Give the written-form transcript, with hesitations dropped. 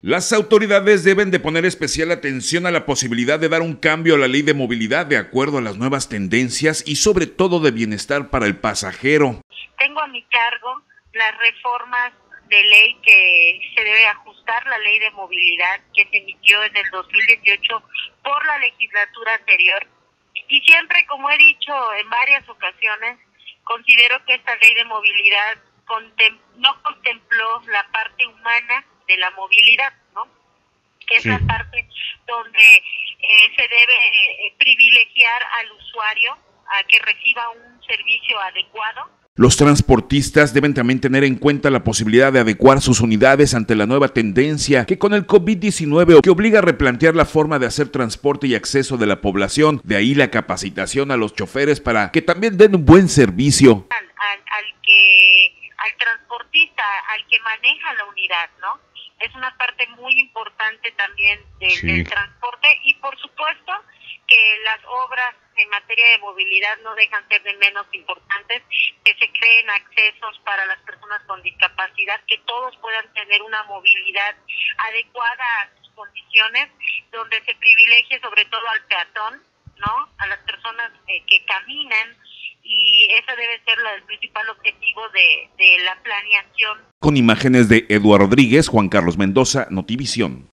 Las autoridades deben de poner especial atención a la posibilidad de dar un cambio a la ley de movilidad de acuerdo a las nuevas tendencias y sobre todo de bienestar para el pasajero. Tengo a mi cargo las reformas de ley que se debe ajustar la ley de movilidad que se emitió en el 2018 por la legislatura anterior. Y siempre, como he dicho en varias ocasiones, considero que esta ley de movilidad no contempló la parte humana de la movilidad, ¿no? Que es la parte donde se debe privilegiar al usuario a que reciba un servicio adecuado. Los transportistas deben también tener en cuenta la posibilidad de adecuar sus unidades ante la nueva tendencia que con el COVID-19 que obliga a replantear la forma de hacer transporte y acceso de la población, de ahí la capacitación a los choferes para que también den un buen servicio. Al transportista, al que maneja la unidad, ¿no? Es una parte muy importante también del transporte y por supuesto que las obras en materia de movilidad no dejan ser de menos importantes, que se creen accesos para las personas con discapacidad, que todos puedan tener una movilidad adecuada a sus condiciones, donde se privilegie sobre todo al peatón, ¿no? A las personas que caminan, y ese debe ser el principal objetivo de la planeación. Con imágenes de Eduardo Rodríguez, Juan Carlos Mendoza, Notivisión.